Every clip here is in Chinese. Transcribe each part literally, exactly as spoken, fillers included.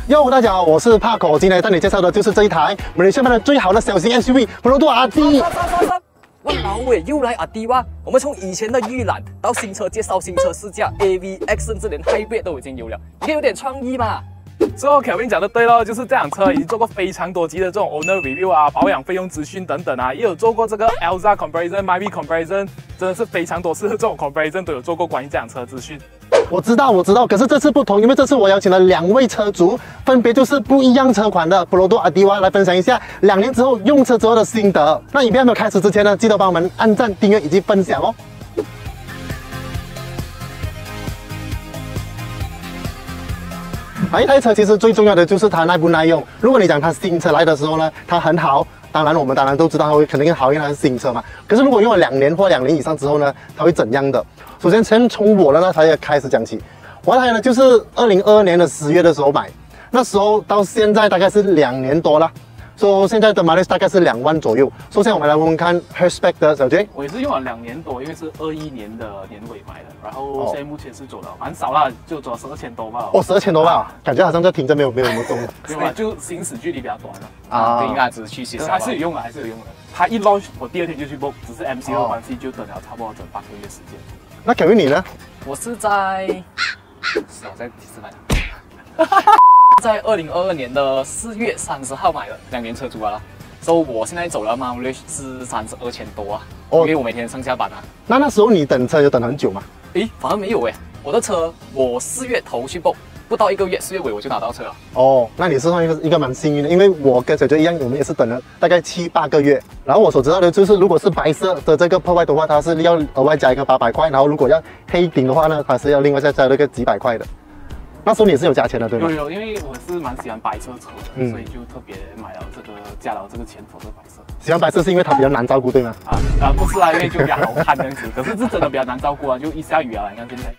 哟，大家好，我是帕口，今天带你介绍的就是这一台马来西亚卖的最好的小型 S U V Perodua R D。 哇，老伟又来阿迪哇！我们从以前的预览到新车介绍、新车试驾、A V X， 甚至连 Hybrid 都已经有了，你可以有点创意嘛。 最后 Kevin 讲的对咯，就是这辆车已经做过非常多集的这种 owner review 啊、保养费用资讯等等啊，也有做过这个 Elza comparison、Myvi comparison， 真的是非常多次的这种 comparison 都有做过关于这辆车资讯。 我知道，我知道，可是这次不同，因为这次我邀请了两位车主，分别就是不一样车款的 Perodua R D 来分享一下两年之后用车之后的心得。那影片还没有开始之前呢，记得帮我们按赞、订阅以及分享哦。啊，一台车其实最重要的就是它耐不耐用。如果你讲它新车来的时候呢，它很好，当然我们当然都知道它会肯定好，因为它是新车嘛。可是如果用了两年或两年以上之后呢，它会怎样的？首先，先从我的那台开始讲起。我那台呢，就是二零二二年的十月的时候买，那时候到现在大概是两年多了。说、so, 现在的 mileage 大概是两万左右。首先我们来问问看 Hatchback 的小 J， 我也是用了两年多，因为是二一年的年尾买的，然后现在目前是走了蛮少啦，就走了十二千多吧。 哦，十二千多吧，啊、感觉好像在停着没有没有什么动。 没有啦，就行驶距离比较短了。 啊，对，应该只是去学校。 还是有用的，还是有用的。它一 launch 我第二天就去 book， 只是 M C 的关系就等了差不多整半个月时间。 那 Kevin 你呢？ 我是在，是我在第四排。在二零二二年的四月三十号买的，两年车主了。所、so, 以我现在走了 mileage 是三十二千多啊，哦、因为我每天上下班啊。 那那时候你等车有等很久吗？ 诶，反而没有诶，我的车我四月头去 book， 不到一个月，四月尾我就拿到车了。哦， 那你是算一个一个蛮幸运的，因为我跟小杰一样，我们也是等了大概七八个月。然后我所知道的就是，如果是白色的这个破坏的话，它是要额外加一个八百块，然后如果要黑顶的话呢，它是要另外再加那个几百块的。那时候你也是有加钱的，对吗？ 有有，因为我是蛮喜欢白色车的，嗯、所以就特别买了这个加了这个钱头的白色。 喜欢白色是因为它比较难照顾，对吗？ 啊啊，不是啊，因为就比较好看这样子。可是是真的比较难照顾啊，就一下雨啊，你看现在。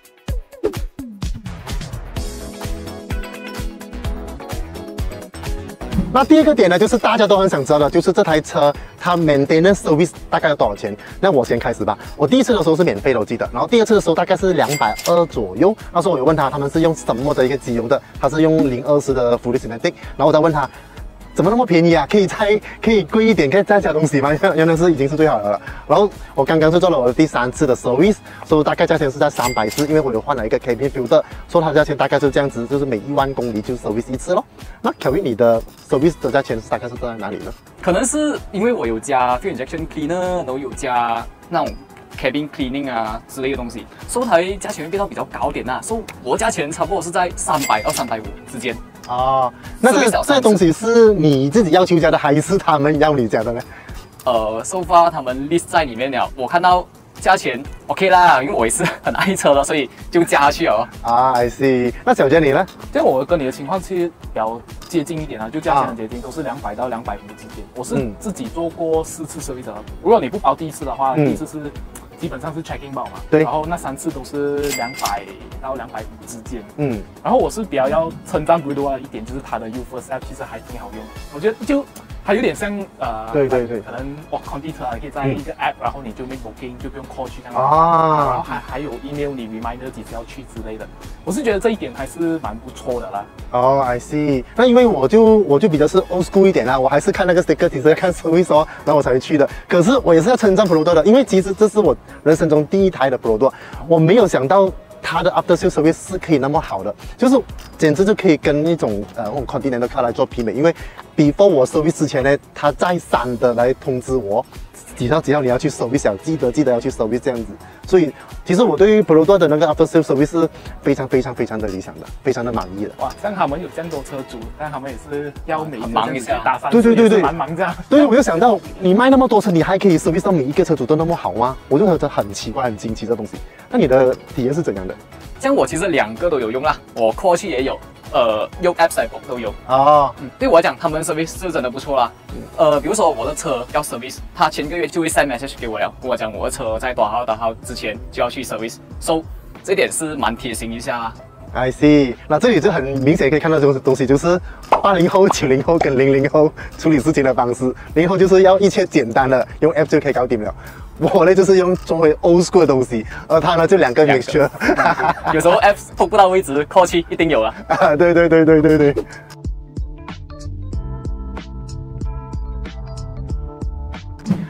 那第二个点呢，就是大家都很想知道的，就是这台车它 maintenance service 大概要多少钱？那我先开始吧。我第一次的时候是免费的，我记得。然后第二次的时候大概是两百二左右。那时候我有问他，他们是用什么的一个机油的？他是用零二十的 Fully Synthetic。然后我再问他，怎么那么便宜啊？可以再可以贵一点，可以再加东西吗？原来是已经是最好的了。然后我刚刚是做了我的第三次的 service， 所以大概价钱是在三百四，因为我有换了一个 cabin filter， 所以它的价钱大概是这样子，就是每一万公里就 service 一次咯。那 Kevin 你的 service 的价钱大概是在哪里呢？ 可能是因为我有加 fuel injection cleaner， 然后有加那种 cabin cleaning 啊之类的东西，所以它价钱会变到比较高点啊。所以我的价钱差不多是在三百到三百五之间。 哦，那这个这个东西是你自己要求加的，还是他们要你加的呢？ 呃 ，so far 他们 list 在里面了，我看到价钱 OK 啦，因为我也是很爱车的，所以就加下去了。 啊 ，I see。那小杰你呢？ 这样我跟你的情况其实比较接近一点啊，就价钱很接近，都是两百到两百五之间。我是自己做过四次 service， 如果你不包第一次的话，嗯、第一次是基本上是 checking 包嘛，对，然后那三次都是两百到两百五之间。嗯，然后我是比较要称赞 Perodua 的一点，就是它的 U First App 其实还挺好用，我觉得就。它有点像呃， 对对对， 可能哇 ，conditor 可以在一个 app，、嗯、然后你就 make booking， 就不用 call 去那个啊， 然后还还有 email 你 reminder 几时要去之类的，我是觉得这一点还是蛮不错的啦。 哦、oh, ，I see。那因为我就我就比较是 old school 一点啦，我还是看那个 sticker， 其实要看 service 哦，然后我才会去的。可是我也是要称赞 Perodua 的，因为其实这是我人生中第一台的 Perodua， 我没有想到。它的 after sales service 是可以那么好的，就是简直就可以跟那种呃那种 Continental car 来做媲美。因为 before 我 service 之前呢，他再三的来通知我，几号几号你要去 service， 记得记得要去 service 这样子。所以其实我对于 Perodua 的那个 after sales service 是非常非常非常的理想的，非常的满意的。 哇，像他们有这样多车主，但他们也是要每忙一下打三， 对对对对， 蛮忙这样。 对，我就想到你卖那么多车，你还可以 service 到每一个车主都那么好吗？我就觉得很奇怪，很惊奇这东西。那你的体验是怎样的？ 像我其实两个都有用啦，我 call 去也有，呃，用 app 来 book 都有。 哦， 嗯，对我来讲，他们 service 是真的不错啦。呃，比如说我的车要 service， 他前个月就会 send message 给我了，跟我讲我的车在多少多少之前就要去 service，so 这点是蛮贴心一下啦。 I see， 那这里就很明显可以看到这种东西，就是八零后、九零后跟零零后处理事情的方式。零后就是要一切简单的，用 app 就可以搞定了。我呢就是用作为 old school 的东西，而他呢就两个 mixture。 有时候 app 碰不到位置，call 去一定有啊。 啊，对对对对对对。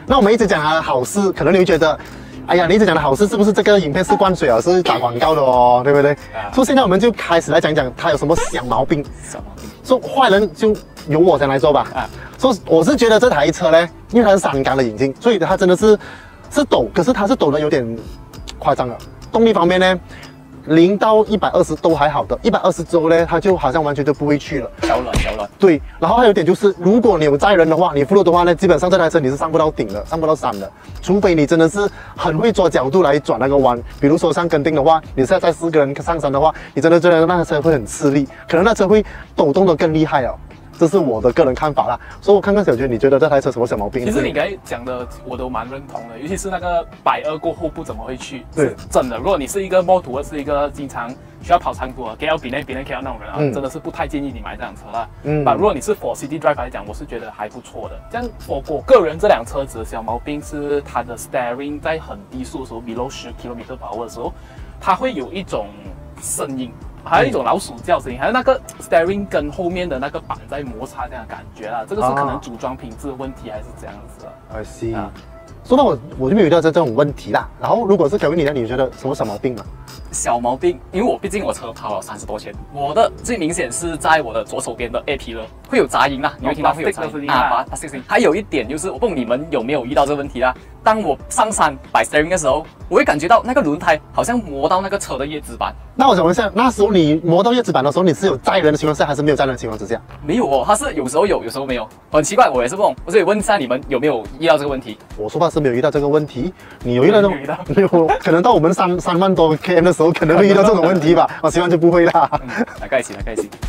那我们一直讲它的好事，可能你会觉得，哎呀，你一直讲的好事是不是这个影片是灌水啊，是打广告的哦，对不对？啊、所以现在我们就开始来讲讲它有什么小毛病。 小毛病。 说坏人就由我先来说吧。啊，说我是觉得这台车呢，因为它是三缸的引擎，所以它真的是是抖，可是它是抖的有点夸张了。动力方面呢？零到一百二十都还好的，一百二十之后呢，它就好像完全就不会去了， 小软小软。 对，然后还有一点就是，如果你有载人的话，你负重的话呢，基本上这台车你是上不到顶的，上不到山的，除非你真的是很会抓角度来转那个弯。比如说像跟定的话，你现在载四个人上山的话，你真的觉得那个车会很吃力，可能那车会抖动的更厉害哦。这是我的个人看法啦，所以我看看小娟，你觉得这台车什么小毛病？ 其实你刚才讲的我都蛮认同的，尤其是那个百二过后不怎么会去，是真的。如果你是一个摩托，是一个经常需要跑长途的 K L 比内比内 K L 那种人啊，嗯、真的是不太建议你买这辆车啦。嗯，但如果你是 for City Drive 来讲，我是觉得还不错的。这样我我个人这辆车子的小毛病是它的 steering 在很低速的时候 ，below 十 kilometer per hour 的时候，它会有一种声音。还有一种老鼠叫声音，还有那个 steering 跟后面的那个板在摩擦这样的感觉啦，这个是可能组装品质的问题，还是这样子啊 ？I see。啊、说到我，我就没有遇到这这种问题啦。然后，如果是小云你呢，你觉得什么小毛病吗？ 小毛病，因为我毕竟我车跑了三十多千，我的最明显是在我的左手边的 A P 了，会有杂音啦，你会听到会有杂音啊，把声音。还有一点就是，我不懂你们有没有遇到这个问题啦？当我上山摆 steering 的时候，我会感觉到那个轮胎好像磨到那个车的叶子板。 那我想问一下，那时候你磨到叶子板的时候，你是有载人的情况下，还是没有载人的情况之下？ 没有哦，它是有时候有，有时候没有，很奇怪，我也是不懂。所以问一下你们有没有遇到这个问题？ 我说话是没有遇到这个问题，你有遇到这种？没有，可能到我们三三万多 K M 的时候，可能会遇到这种问题吧。我希望就不会啦。 嗯，大概行，大概行。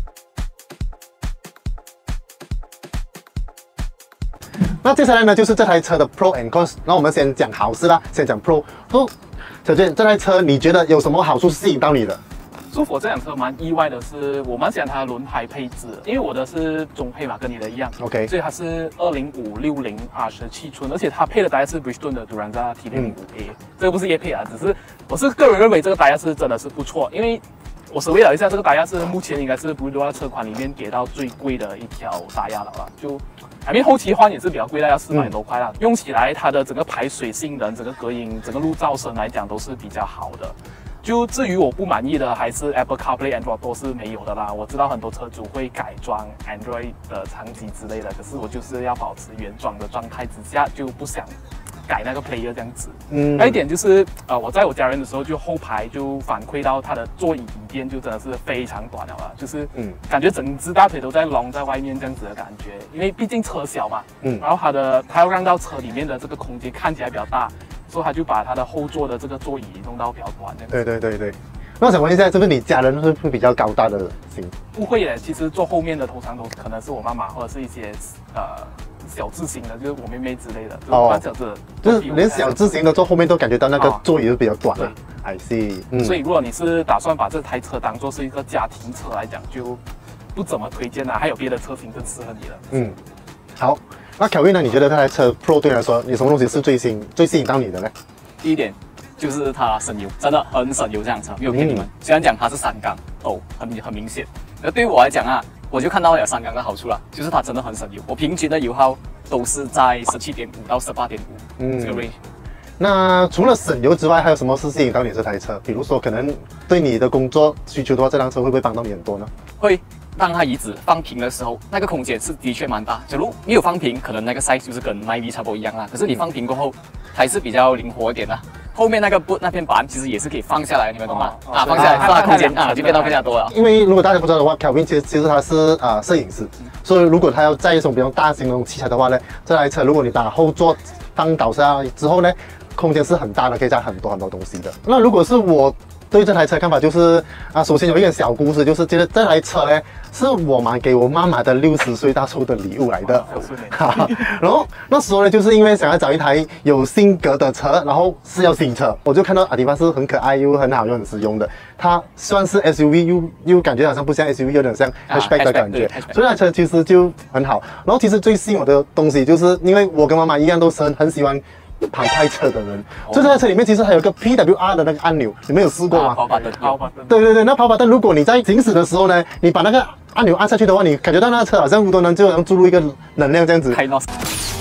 那接下来呢，就是这台车的 Pro and Cons。那我们先讲好事啦，先讲 Pro。哦，小娟，这台车你觉得有什么好处吸引到你的？ 舒服，这辆车蛮意外的是，我蛮喜欢它的轮胎配置，因为我的是中配嘛，跟你的一样 ，OK， 所以它是二零五六零 R 十七寸，而且它配的大概是 Bridgestone 的 Duranza T 六零五 A， 这个不是业配啊，只是我是个人认为这个大家是真的是不错，因为我稍微了一下，这个大压是目前应该是 Bridgestone 车款里面给到最贵的一条大压了吧，就。I mean 后期换也是比较贵的，要四百多块啦。嗯、用起来它的整个排水性能、整个隔音、整个路噪声来讲都是比较好的。就至于我不满意的，还是 Apple CarPlay、Android 都是没有的啦。我知道很多车主会改装 Android 的场景之类的，可是我就是要保持原装的状态之下，就不想改那个 player 这样子。嗯，还有一点就是，呃，我在我家人的时候，就后排就反馈到它的座椅椅垫就真的是非常短了啦，就是嗯，感觉整只大腿都在隆在外面这样子的感觉，因为毕竟车小嘛，嗯，然后它的它要让到车里面的这个空间看起来比较大，所以他就把它的后座的这个座椅弄到比较短这样子。 对对对对。那我想问一下，是不是你家人会会比较高大的型？ 不会耶，其实坐后面的通常都可能是我妈妈或者是一些呃。小字型的，就是我妹妹之类的，哦，小字， 就是连小字型的坐后面都感觉到那个座椅是比较短的。哦、I see， 嗯，所以如果你是打算把这台车当做是一个家庭车来讲，就不怎么推荐啦。还有别的车型更适合你了。 嗯，好，那凯威呢？你觉得这台车 Pro 对你来说，有什么东西是最吸引、最吸引到你的呢？ 第一点就是它省油，真的很省油，这辆车没有骗你们。嗯、虽然讲它是三缸，哦，很很明显。而对于我来讲啊。我就看到了三缸的好处了，就是它真的很省油。我平均的油耗都是在十七点五到十八点五，嗯，这个 range。 那除了省油之外，还有什么是吸引到你这台车？比如说，可能对你的工作需求的话，这辆车会不会帮到你很多呢？ 会，当它椅子放平的时候，那个空间是的确蛮大。假如没有放平，可能那个 size 就是跟 Myvi 差不多一样啦。可是你放平过后，还是比较灵活一点的。后面那个 boot 那片板其实也是可以放下来，你们懂吗？哦、啊，放下来，放空间啊，就变到更加多了。 因为如果大家不知道的话 ，Kelvin 其实其实他是啊、呃、摄影师，嗯、所以如果他要载一种比较大型的那种器材的话呢，这台车如果你把后座放倒下之后呢，空间是很大的，可以载很多很多东西的。那如果是我对这台车看法就是啊，首先有一个小故事，就是觉得这台车呢是我买给我妈妈的六十岁大寿的礼物来的。然后那时候呢，就是因为想要找一台有性格的车，然后是要新车，我就看到阿迪巴是很可爱又很好又很实用的。它算是 S U V， 又又感觉好像不像 S U V， 有点像 hatchback 的感觉，啊、所以那车其实就很好。然后其实最吸引我的东西，就是因为我跟妈妈一样都是很很喜欢跑快车的人，就这台车里面其实还有个 P W R 的那个按钮，你们有试过吗？ 跑把灯，跑把灯。 对对对，那跑把灯，如果你在行驶的时候呢，你把那个按钮按下去的话，你感觉到那个车好像都能就能注入一个能量这样子。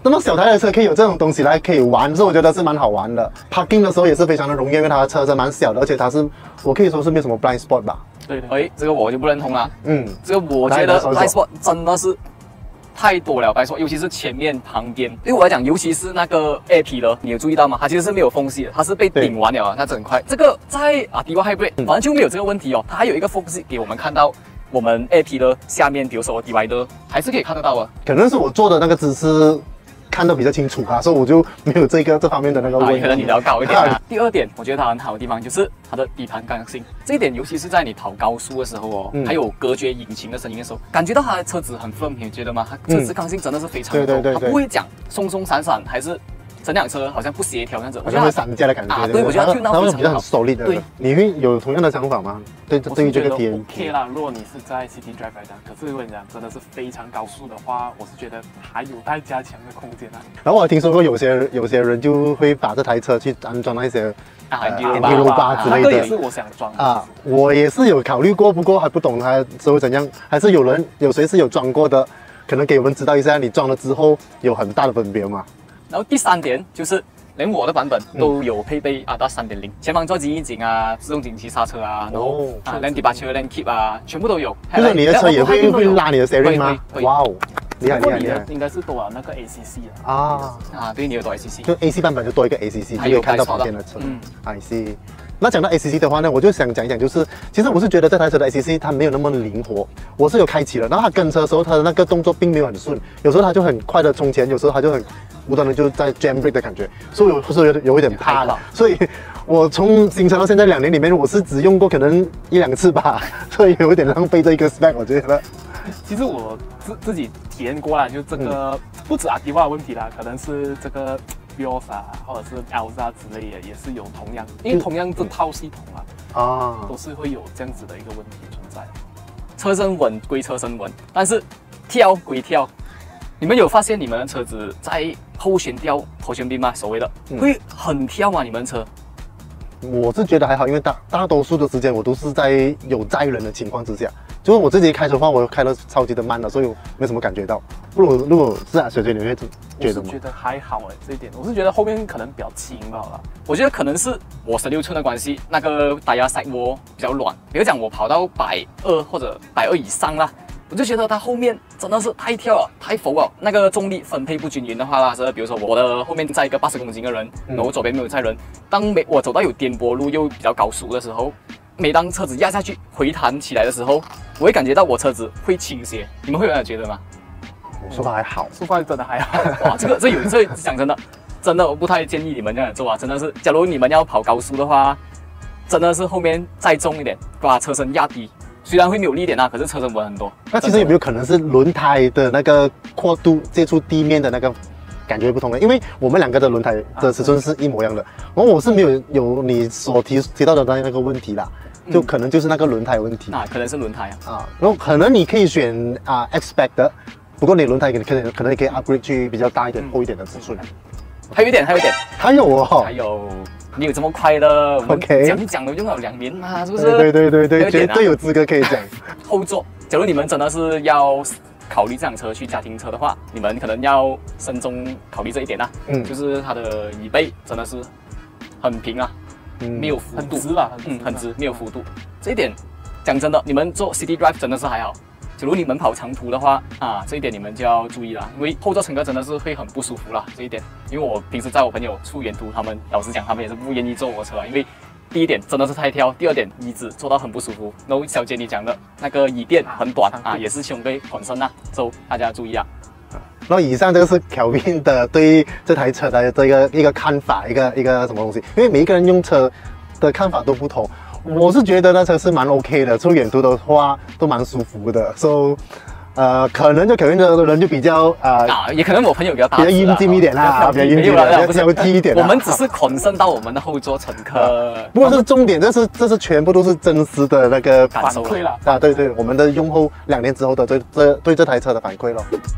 那么小台的车可以有这种东西来可以玩，所以我觉得是蛮好玩的。Parking 的时候也是非常的容易，因为它的车身蛮小的，而且它是我可以说是没有什么 blind spot 吧。 对对。 哎，这个我就不认同了。 嗯， 这个我觉得 blind spot 真的是太多了，blind spot，尤其是前面旁边。对我来讲，尤其是那个 A P 的，你有注意到吗？它其实是没有缝隙的，它是被顶完了啊，那整块。这个在啊 Ativa Hybrid 反正就没有这个问题哦，它还有一个缝隙给我们看到。我们 A P 的下面，比如说 divider 还是可以看得到啊。 可能是我做的那个姿势看得比较清楚啊，所以我就没有这个这方面的那个问题。 啊、可能你比较高一点啊。第二点，我觉得它很好的地方就是它的底盘刚性，这一点尤其是在你跑高速的时候哦，嗯、还有隔绝引擎的声音的时候，感觉到它的车子很 firm， 你觉得吗？它车子刚性真的是非常高，嗯、对对对对，它不会讲松松散散，还是。整辆车好像不协调那样子， 好像会散架的感觉。 啊，对，我觉得它会比较很 solid 的。对，你会有同样的想法吗？对，对于这个 T N OK 啦，如果你是在 City Drive 来讲，可是如果你讲真的是非常高速的话，我是觉得还有待加强的空间啊。 然后我听说过有些有些人就会把这台车去安装那些啊 Enduro 八之类的。 那个也是我想装啊，我也是有考虑过，不过还不懂它是会怎样，还是有人有谁是有装过的，可能给我们知道一下，你装了之后有很大的分别吗？ 然后第三点就是。连我的版本都有配备 A D A 三点零，前方座机预警啊，自动紧急刹车啊，然后啊 Lane Departure、Lane Keep 啊，全部都有。 就是你的车也会会拉你的 steering 吗？哇哦，厉害厉害厉害！ 应该是多了那个 A C C 啊。 啊啊，对，你有多 A C C， 就 A C 版本就多一个 A C C， 就可以看到旁边的车。嗯 ，I see。那讲到 A C C 的话呢，我就想讲一讲，就是其实我是觉得这台车的 A C C 它没有那么灵活，我是有开启了，然后它跟车的时候，它的那个动作并没有很顺，有时候它就很快的冲前，有时候它就很无端的就在 jam brake 的感觉，所以我是有有一点怕了。所以我从新车到现在两年里面，我是只用过可能一两次吧，所以有一点浪费这一个 spec， 我觉得。 其实我自自己体验过啦，就这个、嗯、不止 Ativa 的问题啦，可能是这个。Vios 啊，或者是 Elza 之类的，也是有同样，因为同样这套系统啊，啊，都是会有这样子的一个问题存在。 车身稳归车身稳，但是跳归跳，你们有发现你们的车子在后悬吊、头悬臂吗？所谓的、嗯、会很跳吗？你们车？ 我是觉得还好，因为大大多数的时间我都是在有载人的情况之下，就是我自己开车的话，我开的超级的慢的，所以我没什么感觉到。如果如果是啊，小姐你会觉得吗？ 我是觉得还好哎，这一点我是觉得后面可能比较轻罢了。 我觉得可能是我十六寸的关系，那个大压 side wall 比较软。比如讲我跑到百二或者百二以上啦。我就觉得它后面真的是太跳了，太浮了。那个重力分配不均匀的话啦，是比如说我的后面载一个八十公斤的人，然后我左边没有载人。当每我走到有颠簸路又比较高速的时候，每当车子压下去回弹起来的时候，我会感觉到我车子会倾斜。你们会有这样觉得吗？ 我说法还好， 说法真的还好。 哇，这个这有这讲真的，真的我不太建议你们这样做啊。真的是，假如你们要跑高速的话，真的是后面再重一点，把车身压低。虽然会没有力点啊，可是车身稳很多。 那其实有没有可能是轮胎的那个阔度接触地面的那个感觉不同的？因为我们两个的轮胎的尺寸是一模一样的，然后我是没有有你所提提到的那个问题啦，就可能就是那个轮胎问题。 啊，可能是轮胎啊。 啊，然后可能你可以选啊 X-Spec 的，不过你轮胎可能可能你可以 upgrade 去比较大一点、厚一点的尺寸。 还有一点，还有一点， 还有哦， 还有。你有这么快的 ？OK， 讲讲了用了两年嘛，是不是？ 对对对对对，绝对有资格可以讲。 后座，假如你们真的是要考虑这辆车去家庭车的话，你们可能要慎重考虑这一点啦。嗯，就是它的椅背真的是很平啊，嗯、没有幅度， 很直吧？ 嗯，很直，没有幅度。这一点讲真的，你们做 City Drive 真的是还好。假如你们跑长途的话啊，这一点你们就要注意了，因为后座乘客真的是会很不舒服啦。这一点，因为我平时载我朋友出远途，他们老实讲，他们也是不愿意坐我车啊，因为第一点真的是太挑，第二点椅子坐到很不舒服。然后小姐你讲的那个椅垫很短啊，也是胸背很深啊，所以大家注意啊。 然后以上这个是 Kelvin 的对这台车的这个一个看法，一个一个什么东西？因为每一个人用车的看法都不同。我是觉得那车是蛮 OK 的，出远途的话都蛮舒服的，所以呃，可能就可能的人就比较呃， 啊，也可能我朋友比较大， 比较阴茎一点啦，比较阴茎，比较挑剔一点。 我们只是concern到我们的后座乘客， 不过这是重点，这是这是全部都是真实的那个反馈了啊，对对，我们的用后两年之后的这这对这台车的反馈咯。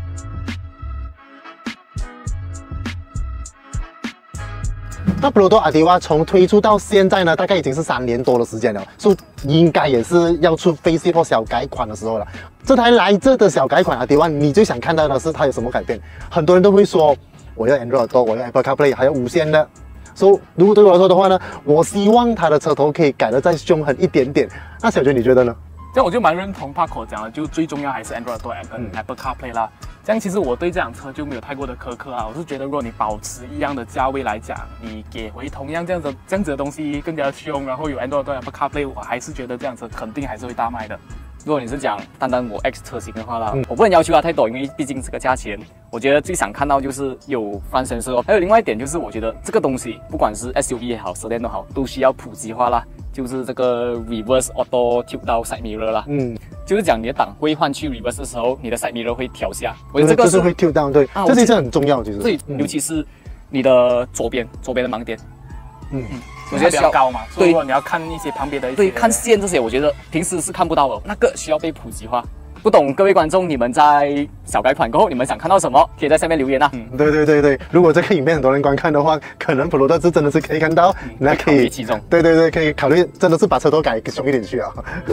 那 Proto Ativa 从推出到现在呢，大概已经是三年多的时间了，所以应该也是要出 facelift 或小改款的时候了。这台来这的小改款 Ativa， 你最想看到的是它有什么改变？很多人都会说我要 Android Auto， 我要 Apple CarPlay， 还有无线的。所以如果对我来说的话呢，我希望它的车头可以改得再凶狠一点点。那小娟你觉得呢？ 这样我就蛮认同 Paco 讲的，就最重要还是 Android Auto 跟、嗯、Apple CarPlay 啦。这样其实我对这辆车就没有太过的苛刻啊，我是觉得如果你保持一样的价位来讲，你给回同样这样子这样子的东西更加凶，然后有 Android Auto Apple CarPlay， 我还是觉得这辆车肯定还是会大卖的。 如果你是讲单单我 X 车型的话啦，嗯、我不能要求它太多，因为毕竟这个价钱，我觉得最想看到就是有 front sensor， 还有另外一点就是我觉得这个东西不管是 S U V 也好 sedan 都好，都需要普及化啦。就是这个 reverse auto tilt 到 side mirror 啦，嗯，就是讲你的档会换去 reverse 的时候，你的 side mirror 会调下， 我觉得这个是会 tilt down， 对，啊、这是很重要，其实， 对，嗯、尤其是你的左边左边的盲点， 嗯嗯，我觉得比较高嘛，所以如果你要看一些旁边的一些， 对，看线这些，我觉得平时是看不到的，那个需要被普及化。不懂各位观众，你们在小改款过后，你们想看到什么？可以在下面留言啊。 嗯，对对对对，如果这个影片很多人观看的话，可能普罗特兹真的是可以看到，嗯、那可以其中。 对对对，可以考虑，真的是把车头改凶一点去啊。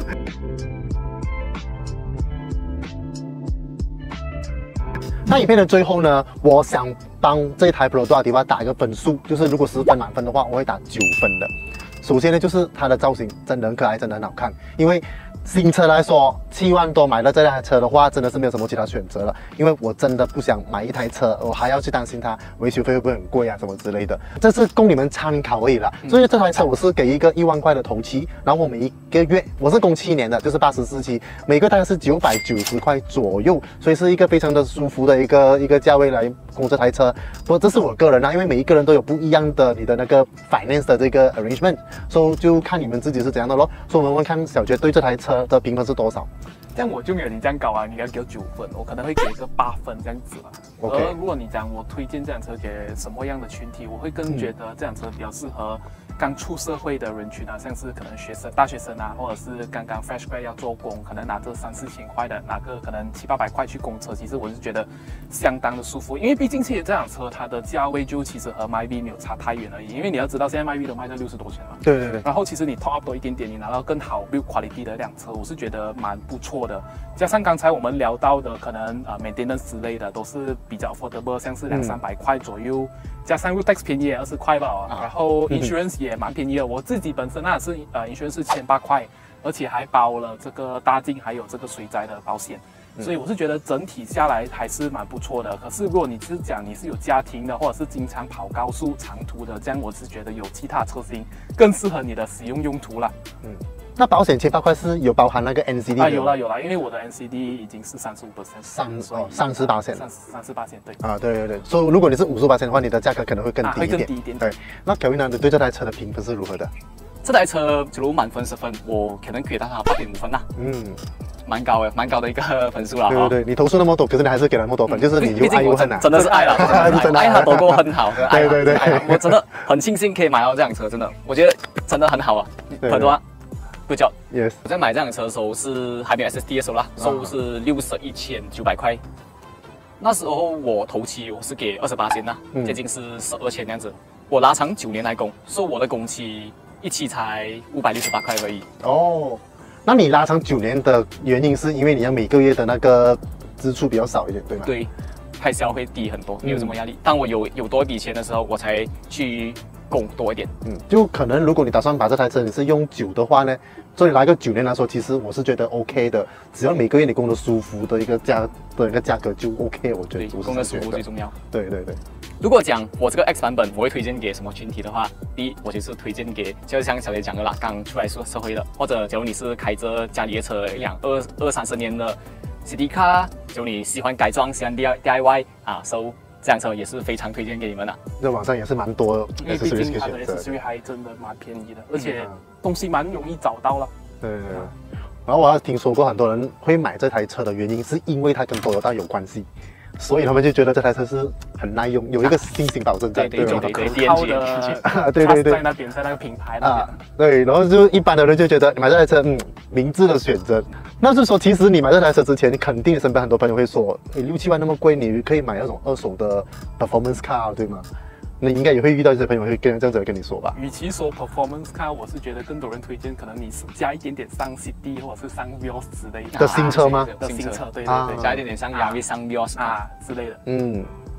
那影片的最后呢，我想帮这一台普罗多迪巴打一个分数，就是如果十分满分的话，我会打九分的。首先呢，就是它的造型真的很可爱，真的很好看，因为新车来说，七万多买了这台车的话，真的是没有什么其他选择了。因为我真的不想买一台车，我还要去担心它维修费会不会很贵啊，什么之类的。这是供你们参考而已啦。所以这台车我是给一个一万块的头期，然后我每一个月我是供七年的，就是八十四期，每个大概是九百九十块左右，所以是一个非常的舒服的一个一个价位来供这台车。不过这是我个人啊，因为每一个人都有不一样的你的那个 finance 的这个 arrangement， 所以就看你们自己是怎样的咯。所以我们问看小杰对这台车的评分是多少？ 这样我就没有你这样高啊，你应该给我九分，我可能会给一个八分这样子了。 OK。 而如果你讲我推荐这辆车给什么样的群体，我会更觉得这辆车比较适合刚出社会的人群啊，像是可能学生、大学生啊，或者是刚刚 fresh grad 要做工，可能拿着三四千块的，拿个可能七八百块去供车，其实我是觉得相当的舒服，因为毕竟其实这辆车它的价位就其实和 myvi 没有差太远而已，因为你要知道现在 myvi 都卖到六十多钱嘛。 对对对。 然后其实你 top up 多一点点，你拿到更好 build quality 的一辆车，我是觉得蛮不错的。加上刚才我们聊到的，可能呃 maintenance 之类的都是比较 affordable， 像是两三百块左右。加上 road tax 便宜也二十块吧、啊，然后 insurance 也蛮便宜的。我自己本身那是呃 insurance 是千八块，而且还包了这个大镜还有这个水灾的保险，所以我是觉得整体下来还是蛮不错的。可是如果你是讲你是有家庭的，或者是经常跑高速长途的，这样我是觉得有其他车型更适合你的使用用途啦。嗯。 那保险千八块是有包含那个 N C D 啊？有了有了，因为我的 N C D 已经是三十五 percent， 三哦三十八线， 三三十八线对啊对对对，所以如果你是五十八线的话，你的价格可能会更低一点， 啊、会更低一点。 对，那 Kevin 呢？你对这台车的评分是如何的？ 这台车假如满分十分，我可能给到它八点五分啦。嗯，蛮高的，蛮高的一个分数了。 对对对，你投诉那么多，可是你还是给了那么多分，嗯、就是你又爱又恨啊。 真的是爱了，爱它多过恨好。 对对对， 我真的很庆幸可以买到这辆车，真的，我觉得真的很好啊，很多。Good job. Yes. 我在买这辆车的时候是还没有 S S D 的时候啦，收入是六十一千九百块。那时候我头期我是给二十八千呐，嗯、接近是十二千这样子。我拉长九年来供，所以我的工期一期才五百六十八块而已。 哦，那你拉长九年的原因是因为你要每个月的那个支出比较少一点，对吗？ 对，开销会低很多，没有什么压力。嗯、当我有有多一笔钱的时候，我才去供多一点。 嗯，就可能如果你打算把这台车你是用久的话呢，所以来个九年来说，其实我是觉得 OK 的，只要每个月你供的舒服的一个价的一个价格就 OK， 我觉得供的舒服最重要。 对对对。 如果讲我这个 X 版本，我会推荐给什么群体的话，第一，我就是推荐给，就是像小杰讲的啦，刚出来社社会的，或者假如你是开着家里的车一辆二二三十年的 City Car， 假如你喜欢改装，喜欢 D I Y 啊，收、so, 这辆车也是非常推荐给你们的。 这网上也是蛮多 accessories 可以选择，因为毕竟它的 accessories 还真的蛮便宜的，而且东西蛮容易找到了。 对对对。然后我还听说过很多人会买这台车的原因，是因为它跟 Toyota 有关系。所以他们就觉得这台车是很耐用，有一个信心保证在， 对对对对， 靠的， 对对对， 在那边，在那个品牌那边，啊， 对，然后就一般的人就觉得买这台车，嗯，明智的选择。那是说，其实你买这台车之前，你肯定身边很多朋友会说，你六七万那么贵，你可以买那种二手的 performance car， 对吗？那应该也会遇到一些朋友会跟这样子跟你说吧。 与其说 performance car， 我是觉得更多人推荐，可能你是加一点点上 C D 或者是上 Vios 之类的的新车吗？ 的新车，对对对， 加一点点上 Yaris、上 Vios 啊之类的。 嗯，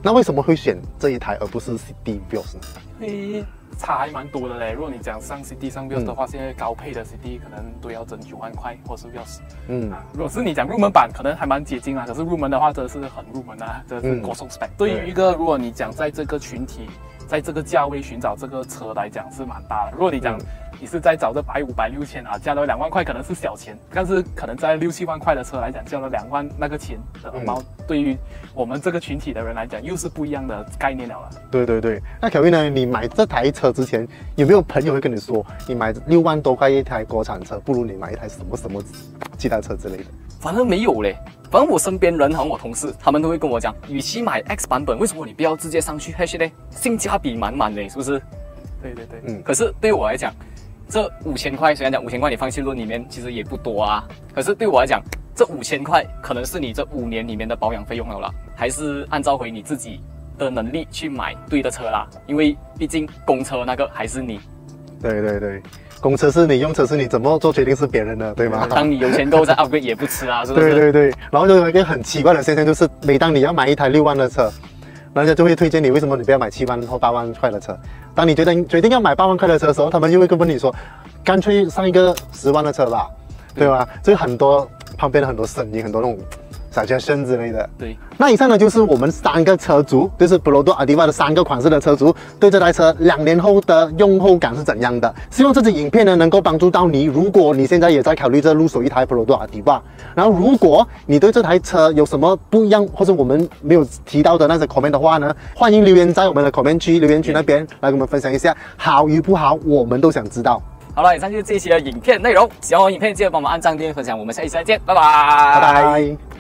那为什么会选这一台而不是 City Vios 呢？ 因为差还蛮多的嘞。如果你讲上 City 上 Vios 的话，嗯、现在高配的 City 可能都要整九万块，或是 Vios。嗯、啊，如果是你讲入门版，可能还蛮接近啊。可是入门的话，真的是很入门啊，这是高速 spec。对于一个如果你讲在这个群体，在这个价位寻找这个车来讲是蛮大的。如果你讲、嗯、你是在找这百五百六千啊，加了两万块可能是小钱，但是可能在六七万块的车来讲，交了两万那个钱的荷包，嗯、对于我们这个群体的人来讲，又是不一样的概念了了。 对对对，那Kelvin呢？你买这台车之前，有没有朋友会跟你说，你买六万多块一台国产车，不如你买一台什么什么其他车之类的？ 反正没有嘞。反正我身边人和我同事，他们都会跟我讲，与其买 X 版本，为什么你不要直接上去 H 呢？性价比满满嘞，是不是？ 对对对， 嗯。可是对我来讲，这五千块虽然讲五千块你放进论里面其实也不多啊，可是对我来讲，这五千块可能是你这五年里面的保养费用了啦，还是按照回你自己的能力去买对的车啦，因为毕竟公车那个还是你。 对对对。公车是你，用车是你，怎么做决定是别人的，对吗？ 当你有钱够再 upgrade 也不迟啊，是不是？ 对对对。然后就有一个很奇怪的现象，就是每当你要买一台六万的车，人家就会推荐你，为什么你不要买七万或八万块的车？当你决定决定要买八万块的车的时候，他们又会跟问你说，干脆上一个十万的车吧，对吧？所以很多旁边的很多声音，很多那种suggestion之类的。 对。 那以上呢就是我们三个车主，就是 Perodot Altiva 的三个款式的车主，对这台车两年后的用后感是怎样的？希望这支影片呢能够帮助到你。如果你现在也在考虑着入手一台 Perodot Altiva， 然后如果你对这台车有什么不一样，或者我们没有提到的那些 comment 的话呢，欢迎留言在我们的 comment 区留言区那边来跟我们分享一下，好与不好，我们都想知道。 好了，以上就是这一期的影片内容。喜欢我影片，记得帮忙按赞、订阅、分享。我们下期再见，拜拜， 拜拜。